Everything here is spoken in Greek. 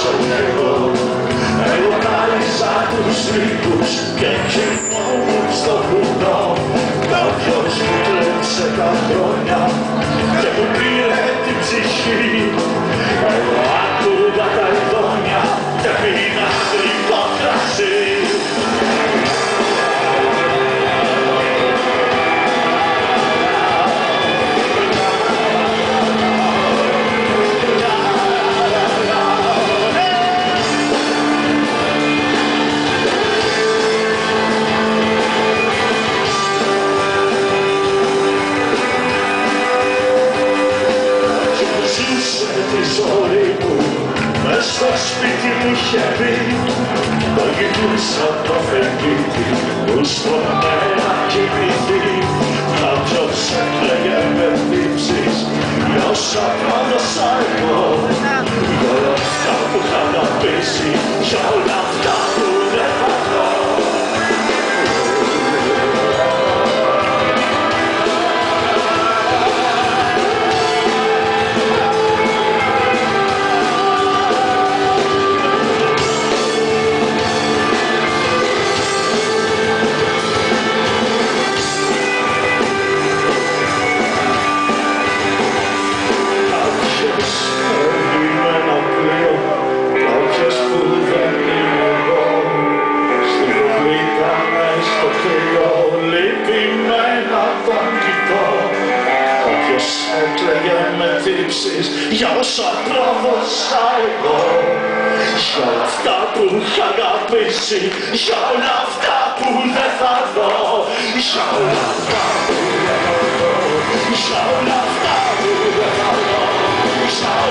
εγώ. Εγώ κάλυψα τους ρήπους και κοιμόμουν στο βουνό. Κάποιος μου κλέψε τα χρόνια και μου πήρε την ψυχή. Εγώ άκουγα τα ειδόνια και πίνα γλυκό κρασί. Στο σπίτι μου είχε πει, το γυρνούσα το φεγγίτι που στον αέρα κοιμηθεί. Κάποιος έκλαιγε με θύψεις για όσα πρόδωσα εγώ, για όλα αυτά που είχα αγαπήσει, για όλα αυτά που δεν θα δω. Έκλαιγε με θύψεις για όσα πρόδωσα εγώ, για όλα αυτά που είχα αγαπήσει, για όλα αυτά που δεν θα δω, για όλα αυτά που δεν θα δω, για όλα αυτά που δεν θα δω, για